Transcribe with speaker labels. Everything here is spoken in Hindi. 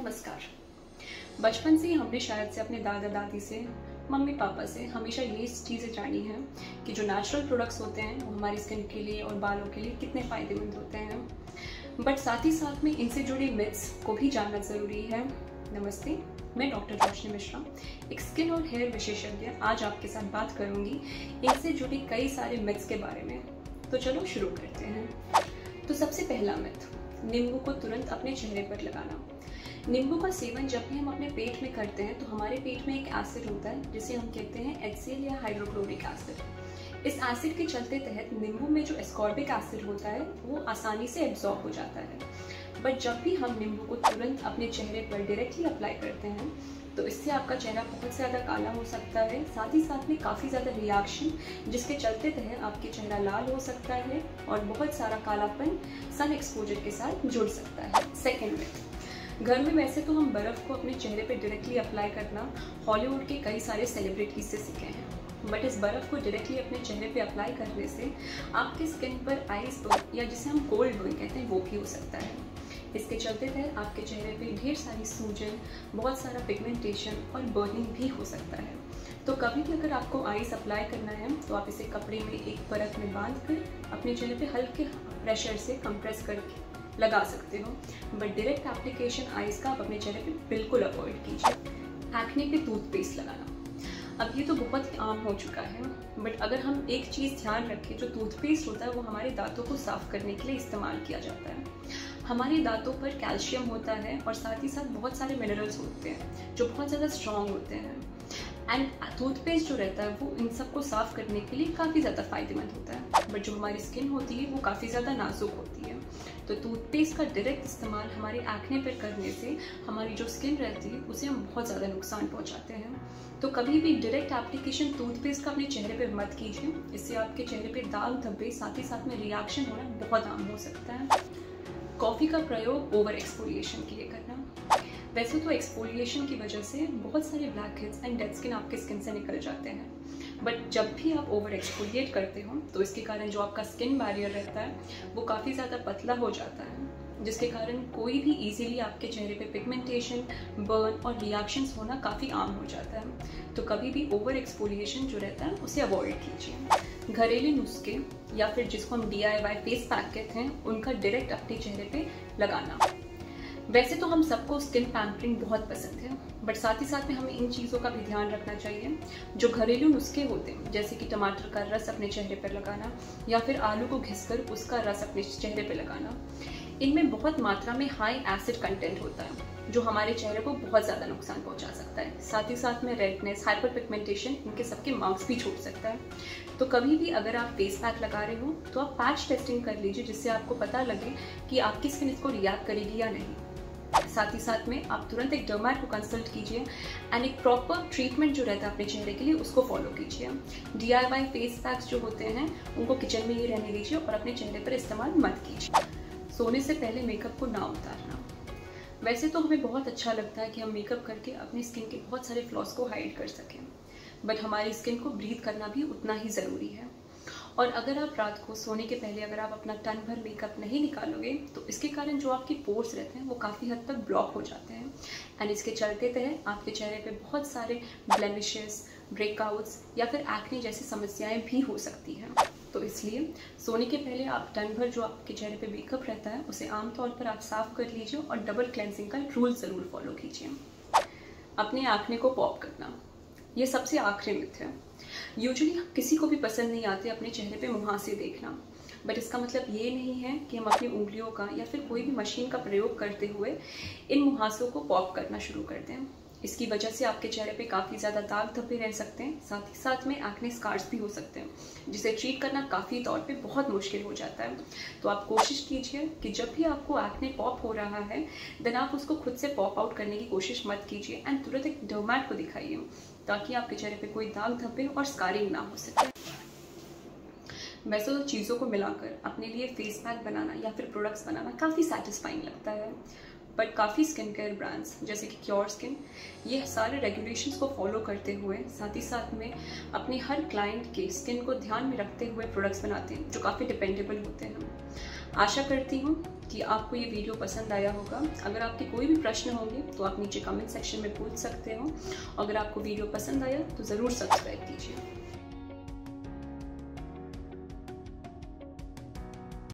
Speaker 1: नमस्कार। बचपन से ही हमने शायद से अपने दादा दादी से, मम्मी पापा से हमेशा ये चीज़ें जानी हैं कि जो नेचुरल प्रोडक्ट्स होते हैं वो हमारी स्किन के लिए और बालों के लिए कितने फ़ायदेमंद होते हैं। बट साथ ही साथ में इनसे जुड़े मिथ्स को भी जानना ज़रूरी है। नमस्ते, मैं डॉक्टर रोशनी मिश्रा, एक स्किन और हेयर विशेषज्ञ, आज आपके साथ बात करूँगी इनसे जुड़ी कई सारे मिथ्स के बारे में। तो चलो शुरू करते हैं। तो सबसे पहला मिथ, नींबू को तुरंत अपने चेहरे पर लगाना। नींबू का सेवन जब भी हम अपने पेट में करते हैं तो हमारे पेट में एक एसिड होता है जिसे हम कहते हैं HCl या हाइड्रोक्लोरिक एसिड। इस एसिड के चलते तहत नींबू में जो एस्कॉर्बिक एसिड होता है वो आसानी से एब्जॉर्ब हो जाता है। बट जब भी हम नींबू को तुरंत अपने चेहरे पर डायरेक्टली अप्लाई करते हैं तो इससे आपका चेहरा बहुत ज़्यादा काला हो सकता है, साथ ही साथ में काफ़ी ज़्यादा रिएक्शन जिसके चलते तहत आपके चेहरा लाल हो सकता है और बहुत सारा कालापन सन एक्सपोजर के साथ जुड़ सकता है। सेकेंड मिथ, घर में वैसे तो हम बर्फ़ को अपने चेहरे पे डायरेक्टली अप्लाई करना हॉलीवुड के कई सारे सेलिब्रिटीज से सीखे हैं, बट इस बर्फ़ को डायरेक्टली अपने चेहरे पे अप्लाई करने से आपके स्किन पर आइस बर्न या जिसे हम कोल्ड बर्न कहते हैं वो भी हो सकता है। इसके चलते तहत आपके चेहरे पे ढेर सारी सूजन, बहुत सारा पिगमेंटेशन और बर्निंग भी हो सकता है। तो कभी भी अगर आपको आइस अप्लाई करना है तो आप इसे कपड़े में एक परत में बांध कर अपने चेहरे पे हल्के प्रेशर से कंप्रेस करके लगा सकते हो, बट डायरेक्ट एप्लीकेशन आइस का आप अपने चेहरे पे बिल्कुल अवॉइड कीजिए। एक्ने पे टूथपेस्ट लगाना, अब ये तो बहुत ही आम हो चुका है, बट अगर हम एक चीज़ ध्यान रखें, जो टूथपेस्ट होता है वो हमारे दांतों को साफ करने के लिए इस्तेमाल किया जाता है। हमारे दांतों पर कैल्शियम होता है और साथ ही साथ बहुत सारे मिनरल्स होते हैं जो बहुत ज़्यादा स्ट्रॉन्ग होते हैं, एंड टूथपेस्ट जो रहता है वो इन सबको साफ करने के लिए काफ़ी ज़्यादा फायदेमंद होता है। बट जो हमारी स्किन होती है वो काफ़ी ज़्यादा नाजुक होती है, तो टूथपेस्ट का डायरेक्ट इस्तेमाल हमारे एक्ने पर करने से हमारी जो स्किन रहती है उसे हम बहुत ज़्यादा नुकसान पहुंचाते हैं। तो कभी भी डायरेक्ट एप्लीकेशन टूथपेस्ट का अपने चेहरे पे मत कीजिए, इससे आपके चेहरे पे दाग धब्बे साथ ही साथ में रिएक्शन होना बहुत आम हो सकता है। कॉफ़ी का प्रयोग ओवर एक्सफोलिएशन के लिए करना, वैसे तो एक्सफोलिएशन की वजह से बहुत सारे blackheads and dead skin आपके स्किन से निकल जाते हैं, बट जब भी आप ओवर एक्सफोलिएट करते हो तो इसके कारण जो आपका स्किन बैरियर रहता है वो काफ़ी ज़्यादा पतला हो जाता है, जिसके कारण कोई भी इजीली आपके चेहरे पे पिगमेंटेशन, बर्न और रिएक्शंस होना काफ़ी आम हो जाता है। तो कभी भी ओवर एक्सफोलिएशन जो रहता है उसे अवॉइड कीजिए। घरेलू नुस्खे या फिर जिसको हम DIY फेस पैक कहते हैं उनका डायरेक्ट अपने चेहरे पे लगाना। वैसे तो हम सबको स्किन पैम्परिंग बहुत पसंद है, बट साथ ही साथ में हमें इन चीज़ों का भी ध्यान रखना चाहिए। जो घरेलू नुस्खे होते हैं जैसे कि टमाटर का रस अपने चेहरे पर लगाना या फिर आलू को घिसकर उसका रस अपने चेहरे पर लगाना, इनमें बहुत मात्रा में हाई एसिड कंटेंट होता है जो हमारे चेहरे को बहुत ज़्यादा नुकसान पहुंचा सकता है। साथ ही साथ में रेडनेस, हाइपर पिगमेंटेशन, इनके सबके मार्क्स भी छोड़ सकता है। तो कभी भी अगर आप फेस पैक लगा रहे हो तो आप पैच टेस्टिंग कर लीजिए, जिससे आपको पता लगे कि आपकी स्किन इसको रिएक्ट करेगी या नहीं। साथ ही साथ में आप तुरंत एक डर्मैट को कंसल्ट कीजिए एंड एक प्रॉपर ट्रीटमेंट जो रहता है अपने चेहरे के लिए उसको फॉलो कीजिए। DIY फेस पैक्स जो होते हैं उनको किचन में ही रहने दीजिए और अपने चेहरे पर इस्तेमाल मत कीजिए। सोने से पहले मेकअप को ना उतारना, वैसे तो हमें बहुत अच्छा लगता है कि हम मेकअप करके अपनी स्किन के बहुत सारे फ्लॉज को हाइड कर सकें, बट हमारी स्किन को ब्रीथ करना भी उतना ही ज़रूरी है। और अगर आप रात को सोने के पहले अगर आप अपना टन भर मेकअप नहीं निकालोगे तो इसके कारण जो आपके पोर्स रहते हैं वो काफ़ी हद तक ब्लॉक हो जाते हैं, एंड इसके चलते तहत आपके चेहरे पे बहुत सारे ब्लेमिशेस, ब्रेकआउट्स या फिर एक्ने जैसी समस्याएं भी हो सकती हैं। तो इसलिए सोने के पहले आप टन भर जो आपके चेहरे पे मेकअप रहता है उसे आमतौर पर आप साफ कर लीजिए और डबल क्लेंजिंग का रूल ज़रूर फॉलो कीजिए। अपने एक्ने को पॉप करना, ये सबसे आखिरी मिथ है। यूजुअली किसी को भी पसंद नहीं आते अपने चेहरे पे मुहासे देखना, बट इसका मतलब ये नहीं है कि हम अपनी उंगलियों का या फिर कोई भी मशीन का प्रयोग करते हुए इन मुहासों को पॉप करना शुरू कर दें। इसकी वजह से आपके चेहरे पे काफ़ी ज़्यादा दाग धब्बे रह सकते हैं, साथ ही साथ में एक्ने स्कार्स भी हो सकते हैं, जिसे ट्रीट करना काफ़ी तौर पे बहुत मुश्किल हो जाता है। तो आप कोशिश कीजिए कि जब भी आपको एक्ने पॉप हो रहा है देन आप उसको खुद से पॉप आउट करने की कोशिश मत कीजिए एंड तुरंत एक डर्मैट को दिखाइए, ताकि आपके चेहरे पे कोई दाग धब्बे और स्कारिंग ना हो सके। वैसे तो चीज़ों को मिलाकर अपने लिए फेस पैक बनाना या फिर प्रोडक्ट्स बनाना काफ़ी सेटिस्फाइंग लगता है, बट काफ़ी स्किन केयर ब्रांड्स जैसे कि क्योर स्किन ये सारे रेगुलेशंस को फॉलो करते हुए साथ ही साथ में अपने हर क्लाइंट के स्किन को ध्यान में रखते हुए प्रोडक्ट्स बनाते हैं जो काफ़ी डिपेंडेबल होते हैं। आशा करती हूँ कि आपको ये वीडियो पसंद आया होगा। अगर आपके कोई भी प्रश्न होंगे तो आप नीचे कमेंट सेक्शन में पूछ सकते हो। अगर आपको वीडियो पसंद आया तो ज़रूर सब्सक्राइब कीजिए।